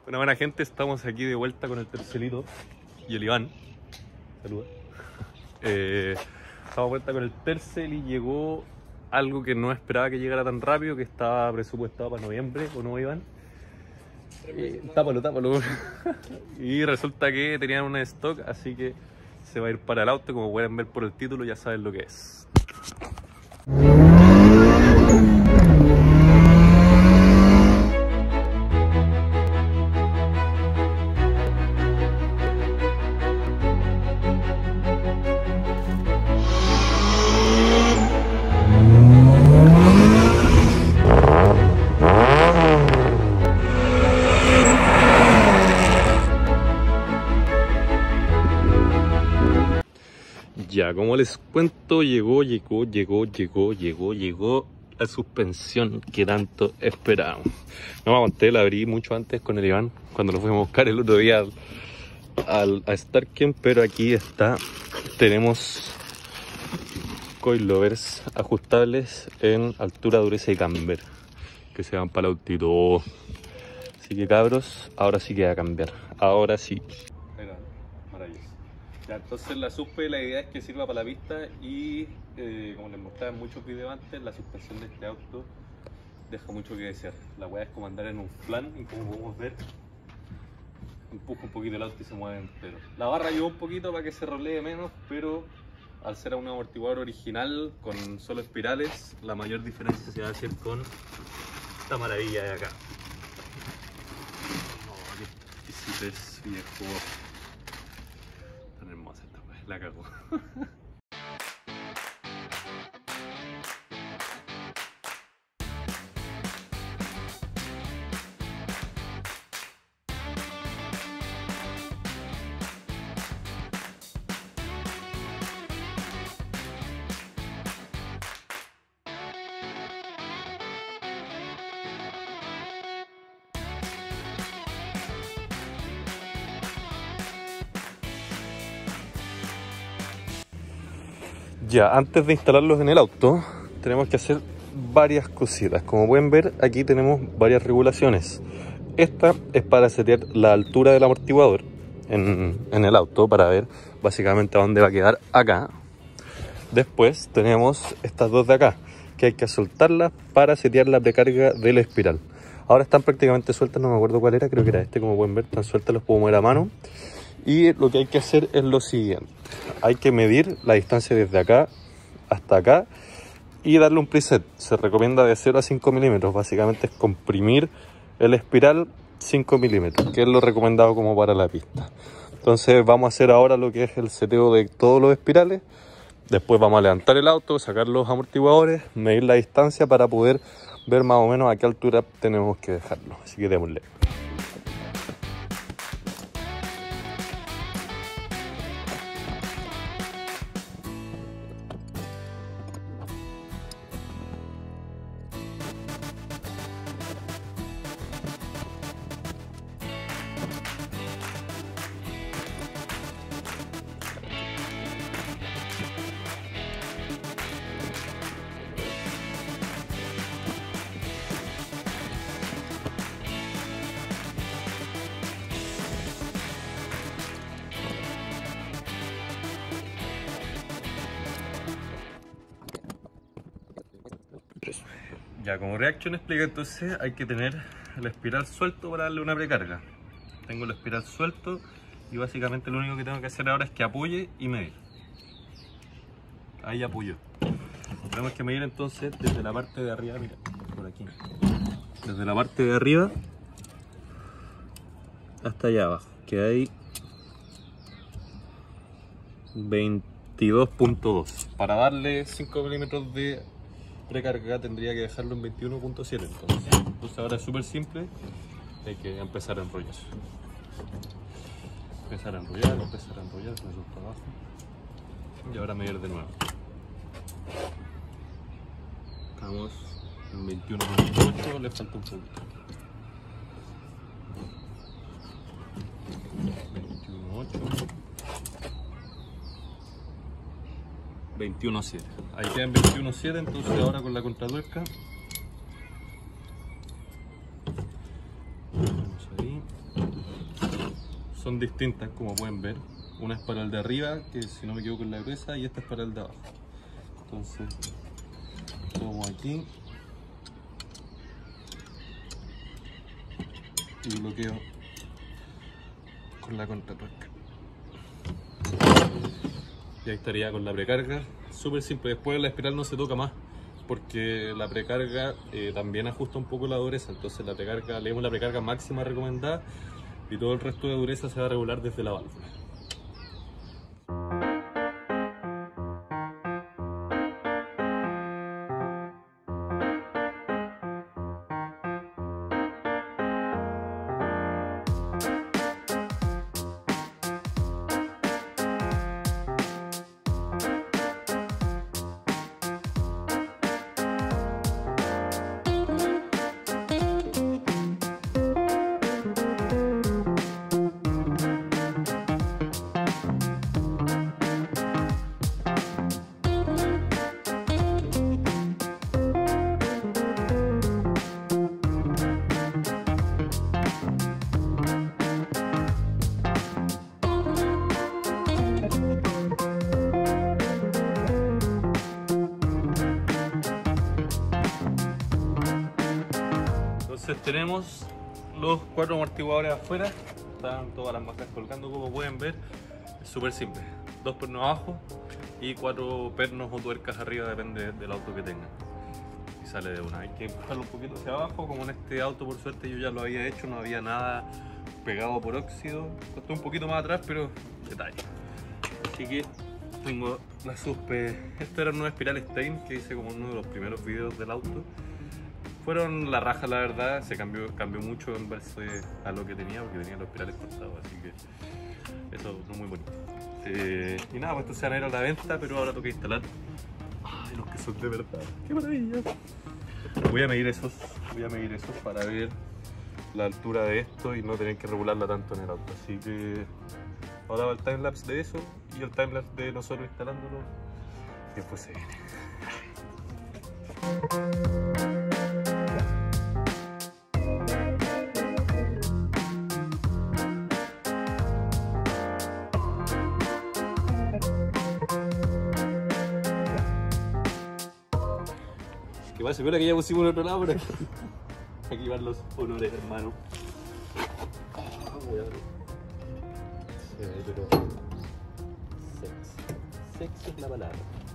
Bueno, buena gente, estamos aquí de vuelta con el Tercelito y el Iván. Saluda. Estamos de vuelta con el Tercel y llegó algo que no esperaba que llegara tan rápido, que estaba presupuestado para noviembre, ¿o no, Iván? Tápalo. Y resulta que tenían un stock, así que se va a ir para el auto. Como pueden ver por el título, ya saben lo que es. Ya, como les cuento, llegó la suspensión que tanto esperábamos. No me aguanté, la abrí mucho antes con el Iván, cuando lo fuimos a buscar el otro día a Starken, pero aquí está. Tenemos coilovers ajustables en altura, dureza y camber, que se van para el autito. Así que cabros, ahora sí que va a cambiar, ahora sí. Maravilloso. Ya, entonces la suspe, la idea es que sirva para la pista y como les mostraba en muchos videos antes, la suspensión de este auto deja mucho que desear. La hueá es como andar en un flan y como podemos ver, empuja un poquito el auto y se mueve entero. La barra ayuda un poquito para que se rolee menos, pero al ser un amortiguador original con solo espirales, la mayor diferencia se va a hacer con esta maravilla de acá. Oh, qué exquisitez, viejo. Tan hermosa esta wea, la cagó. Ya, antes de instalarlos en el auto, tenemos que hacer varias cositas. Como pueden ver, aquí tenemos varias regulaciones. Esta es para setear la altura del amortiguador en el auto, para ver básicamente a dónde va a quedar acá. Después tenemos estas dos de acá, que hay que soltarlas para setear la precarga de la espiral. Ahora están prácticamente sueltas, no me acuerdo cuál era, creo que era este. Como pueden ver, están sueltas, los puedo mover a mano. Y lo que hay que hacer es lo siguiente: hay que medir la distancia desde acá hasta acá y darle un preset. Se recomienda de 0 a 5 milímetros. Básicamente es comprimir el espiral 5 milímetros, que es lo recomendado como para la pista. Entonces vamos a hacer ahora lo que es el seteo de todos los espirales. Después vamos a levantar el auto, sacar los amortiguadores, medir la distancia para poder ver más o menos a qué altura tenemos que dejarlo. Así que démosle. Ya, como reacción explica, entonces hay que tener el espiral suelto para darle una precarga. Tengo el espiral suelto y básicamente lo único que tengo que hacer ahora es que apoye y medir. Ahí apoyó. Tenemos que medir entonces desde la parte de arriba, mira, por aquí. Desde la parte de arriba hasta allá abajo, que hay 22.2. Para darle 5 milímetros de precarga tendría que dejarlo en 21.7. Entonces ahora es súper simple, hay que empezar a enrollar. Empezar a enrollar, me suelto abajo. Y ahora medir de nuevo. Estamos en 21.8, le falta un poquito. 21.8. 21.7. Ahí quedan 21.7, entonces ahora con la contratuerca vamos ahí. son distintas, como pueden ver. Una es para el de arriba, que si no me equivoco es la gruesa, y esta es para el de abajo. Entonces, tomo aquí y bloqueo con la contratuerca. Y ahí estaría con la precarga. Súper simple. Después la espiral no se toca más, porque la precarga también ajusta un poco la dureza. Entonces la precarga, leemos la precarga máxima recomendada y todo el resto de dureza se va a regular desde la válvula. Entonces tenemos los 4 amortiguadores afuera, están todas las marcas colgando como pueden ver. Es súper simple, 2 pernos abajo y 4 pernos o tuercas arriba, depende del auto que tengan. Y sale de una, hay que empujarlo un poquito hacia abajo, como en este auto por suerte yo ya lo había hecho, no había nada pegado por óxido, costó un poquito más atrás pero detalle. Así que tengo la suspe, estas eran unas espirales Stein que hice como uno de los primeros videos del auto. Fueron la raja, la verdad, se cambió mucho en base a lo que tenía, porque tenía los espirales cortados, así que eso no es muy bonito. Y nada, pues estos se van a ir a la venta, pero ahora toca instalar. Ay, los que son de verdad, qué maravilla. Voy a medir esos para ver la altura de esto y no tener que regularla tanto en el auto. Así que ahora va el timelapse de eso y el timelapse de nosotros instalándolo y después se viene. Que va, se acuerda que ya pusimos en otro lado, pero aquí van los honores, hermano. Se ve, pero sexy es la palabra.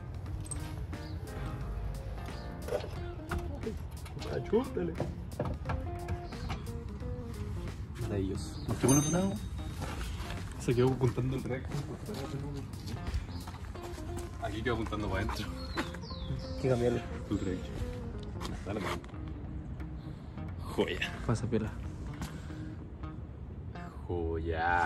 Achústale. Maravilloso. ¿Usted por otro lado? Se quedó apuntando el recto. Aquí quedó apuntando para adentro. Hay que cambiarlo. Tu derecho. Dale, man. Joya. Pasa piola. Joya.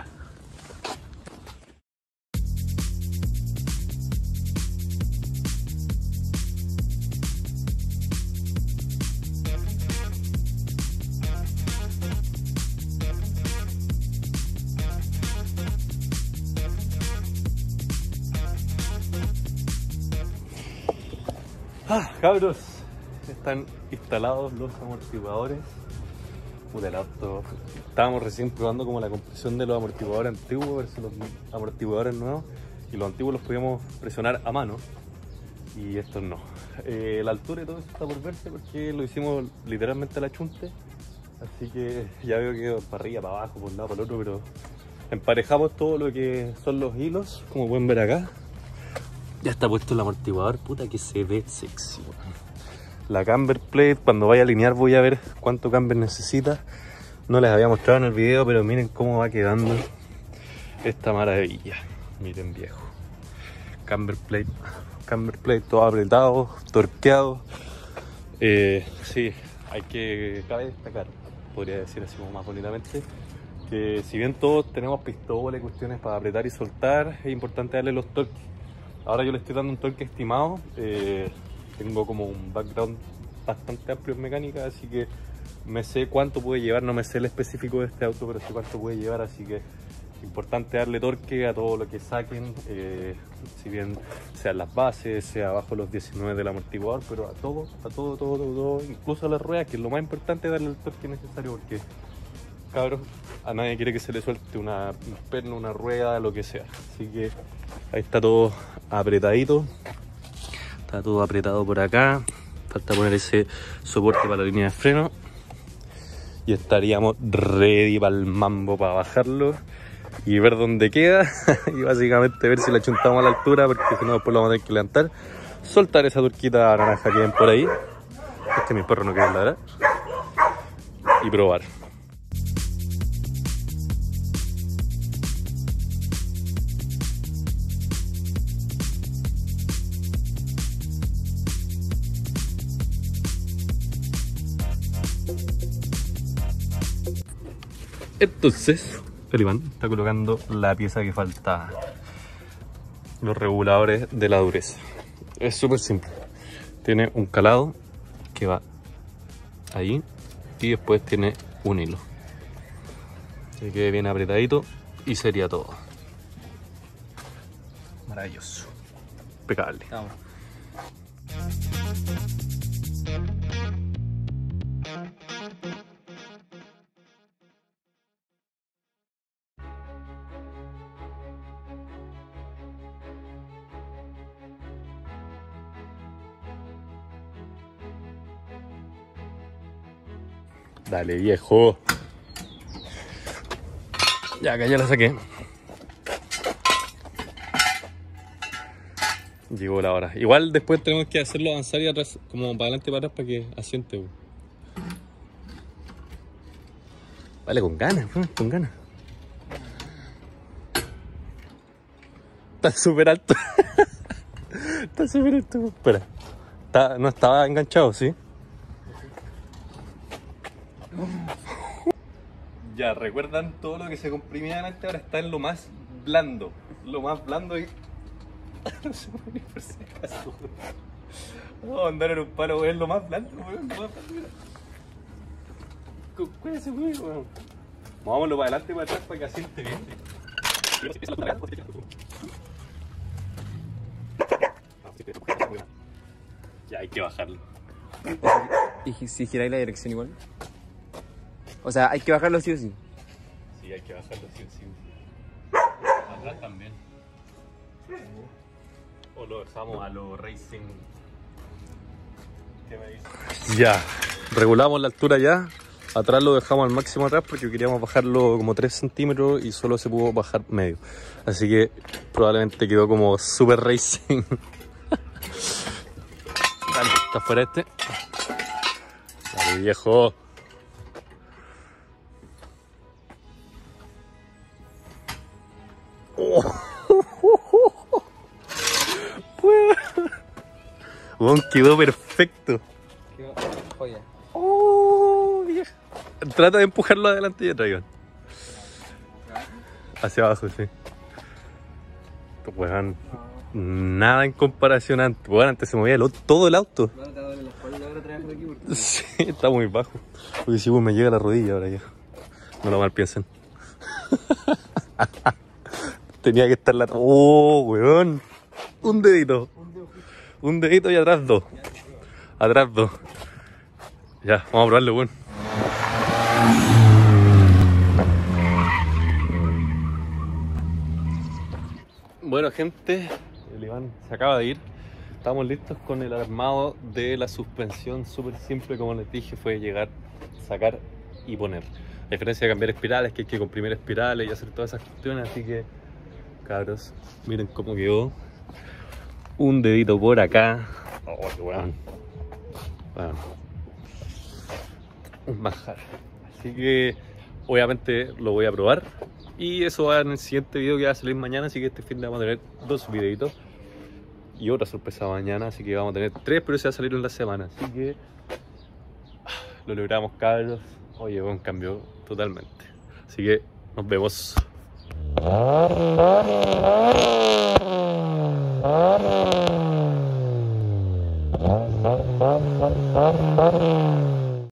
Cabros, están instalados los amortiguadores. Puta, el auto. Estábamos recién probando como la compresión de los amortiguadores antiguos versus los amortiguadores nuevos. Y los antiguos los podíamos presionar a mano y estos no. La altura y todo eso está por verse porque lo hicimos literalmente a la chunte. Así que ya veo que para arriba, para abajo, por un lado, para el otro, pero emparejamos todo lo que son los hilos, como pueden ver acá. Ya está puesto el amortiguador, puta que se ve sexy. La camber plate, cuando vaya a alinear voy a ver cuánto camber necesita. No les había mostrado en el video, pero miren cómo va quedando esta maravilla. Miren, viejo. Camber plate todo apretado, torqueado. Sí, cabe destacar, podría decir así como más bonitamente, que si bien todos tenemos pistolas y cuestiones para apretar y soltar, es importante darle los torques. Ahora yo le estoy dando un torque estimado, tengo como un background bastante amplio en mecánica, así que me sé cuánto puede llevar, no me sé el específico de este auto, pero sé cuánto puede llevar, así que es importante darle torque a todo lo que saquen, si bien sean las bases, sea abajo los 19 del amortiguador, pero a todo, incluso a las ruedas, que es lo más importante, darle el torque necesario, porque cabros, a nadie quiere que se le suelte un perno, una rueda, lo que sea. Así que ahí está todo apretadito. Está todo apretado por acá. Falta poner ese soporte para la línea de freno. Y estaríamos ready para el mambo, para bajarlo y ver dónde queda. Y básicamente ver si la chuntamos a la altura, porque si no después lo vamos a tener que levantar. Soltar esa turquita naranja que ven por ahí. Es que mis perros no quieren ladrar. Y probar. Entonces, el Iván está colocando la pieza que falta, los reguladores de la dureza. Es súper simple. Tiene un calado que va ahí y después tiene un hilo. Que quede bien apretadito y sería todo. Maravilloso. Impecable. Vamos. Dale, viejo. Ya, acá ya la saqué. Llegó la hora. Igual después tenemos que hacerlo avanzar y atrás, como para adelante y para atrás, para que asiente. Vale, con ganas, con ganas. Está súper alto. Está súper alto. Espera. No estaba enganchado, ¿sí? Ya, ¿recuerdan todo lo que se comprimía antes? Ahora está en lo más blando. Lo más blando y... No se puede ni por si acaso. Vamos a andar en un palo, es lo más blando, weón. Cuídense, weón. Movámoslo para adelante y para atrás para que asiente bien. Ya, hay que bajarlo. ¿Y si giráis la dirección igual? O sea, hay que bajarlo sí o sí. Sí, hay que bajarlo sí o sí. Atrás también. O lo dejamos a lo racing. ¿Qué me dices? Ya, regulamos la altura ya. Atrás lo dejamos al máximo atrás porque queríamos bajarlo como 3 centímetros y solo se pudo bajar medio. Así que probablemente quedó como super racing. Dale, está fuera este. Dale, viejo. Oh. Bueno, quedó perfecto. Qué joya. Oh, vieja. Trata de empujarlo adelante y atrás, Iván. Hacia abajo, sí. Pues, nada en comparación antes. Bueno, antes se movía todo el auto. Ahora te duele la espalda, ahora traes por aquí porque... Sí, está muy bajo. Porque si me llega a la rodilla ahora ya. No lo mal piensen. Tenía que estar la... ¡Oh, weón! Un dedito. Un dedito y atrás dos. Atrás dos. Ya, vamos a probarlo, weón. Bueno, gente, el Iván se acaba de ir. Estamos listos con el armado de la suspensión. Súper simple, como les dije, fue llegar, sacar y poner. La diferencia de cambiar espirales, que hay que comprimir espirales y hacer todas esas cuestiones. Así que, cabros, miren cómo quedó. Un dedito por acá. Oh, qué weón. Bueno. Un manjar. Así que, obviamente, lo voy a probar. Y eso va en el siguiente video que va a salir mañana. Así que este fin de vamos a tener 2 videitos. Y otra sorpresa mañana. Así que vamos a tener 3, pero se va a salir en la semana. Así que lo logramos, cabros. Oye, buen cambio totalmente. Así que nos vemos.